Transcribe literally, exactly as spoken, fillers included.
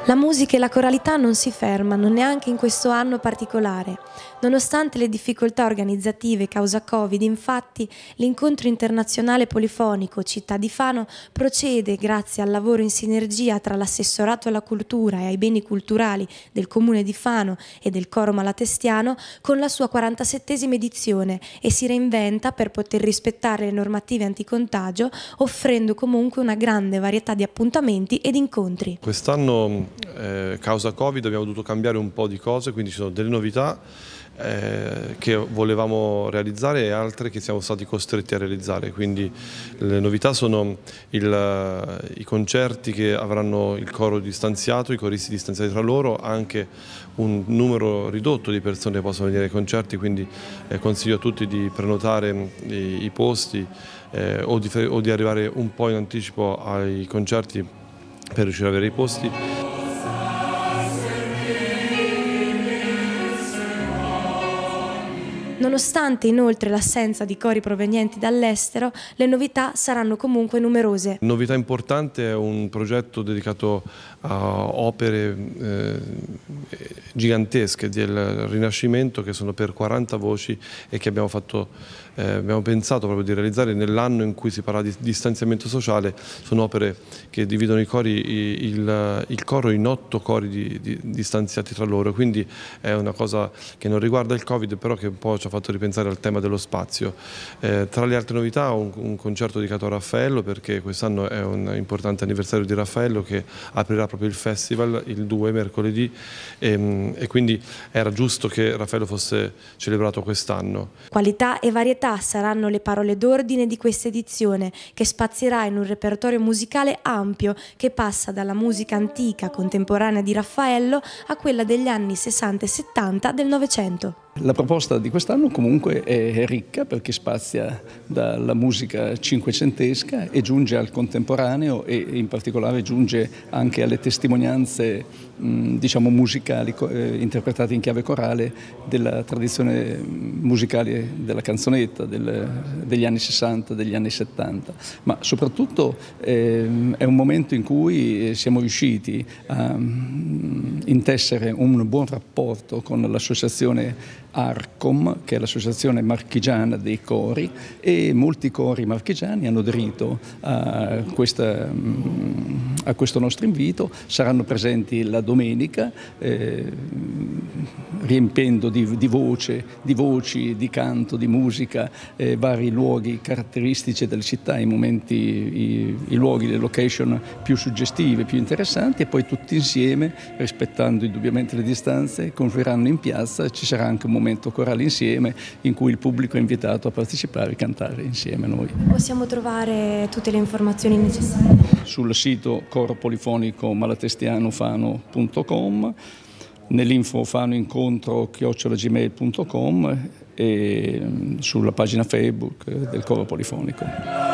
La musica e la coralità non si fermano neanche in questo anno particolare. Nonostante le difficoltà organizzative causa Covid, infatti, l'incontro internazionale polifonico Città di Fano procede grazie al lavoro in sinergia tra l'assessorato alla cultura e ai beni culturali del Comune di Fano e del Coro Malatestiano con la sua quarantasettesima edizione e si reinventa per poter rispettare le normative anticontagio, offrendo comunque una grande varietà di appuntamenti ed incontri. Quest'anno Eh, causa Covid abbiamo dovuto cambiare un po' di cose, quindi ci sono delle novità eh, che volevamo realizzare e altre che siamo stati costretti a realizzare. Quindi le novità sono il, i concerti che avranno il coro distanziato, i coristi distanziati tra loro, anche un numero ridotto di persone che possono venire ai concerti, quindi eh, consiglio a tutti di prenotare i, i posti eh, o, di, o di arrivare un po' in anticipo ai concerti per riuscire ad avere i posti. Nonostante inoltre l'assenza di cori provenienti dall'estero, le novità saranno comunque numerose. Novità importante è un progetto dedicato a opere eh, gigantesche del Rinascimento che sono per quaranta voci e che abbiamo, fatto, eh, abbiamo pensato proprio di realizzare nell'anno in cui si parla di distanziamento sociale. Sono opere che dividono i cori, il, il coro in otto cori di, di, distanziati tra loro, quindi è una cosa che non riguarda il Covid, però che un po' ci ha fatto ripensare al tema dello spazio. Eh, tra le altre novità un, un concerto dedicato a Raffaello, perché quest'anno è un importante anniversario di Raffaello che aprirà proprio il festival il due mercoledì e, e quindi era giusto che Raffaello fosse celebrato quest'anno. Qualità e varietà saranno le parole d'ordine di questa edizione, che spazierà in un repertorio musicale ampio che passa dalla musica antica contemporanea di Raffaello a quella degli anni sessanta e settanta del Novecento. La proposta di quest'anno comunque è ricca perché spazia dalla musica cinquecentesca e giunge al contemporaneo e in particolare giunge anche alle testimonianze mh, diciamo musicali eh, interpretate in chiave corale della tradizione musicale della canzonetta del, degli anni sessanta, degli anni settanta, ma soprattutto eh, è un momento in cui siamo riusciti a mh, intessere un buon rapporto con l'associazione Arcom, che è l'associazione marchigiana dei cori, e molti cori marchigiani hanno aderito a, questa, a questo nostro invito, saranno presenti la domenica eh, riempiendo di, di voce, di voci, di canto, di musica, eh, vari luoghi caratteristici delle città, i momenti, i, i luoghi, le location più suggestive, più interessanti, e poi tutti insieme, rispettando indubbiamente le distanze, confluiranno in piazza. Ci sarà anche un momento corale insieme in cui il pubblico è invitato a partecipare e cantare insieme a noi. Possiamo trovare tutte le informazioni necessarie sul sito coro polifonico malatestiano fano punto com, nell'info fanoincontro chiocciola gmail punto com e sulla pagina Facebook del Coro Polifonico.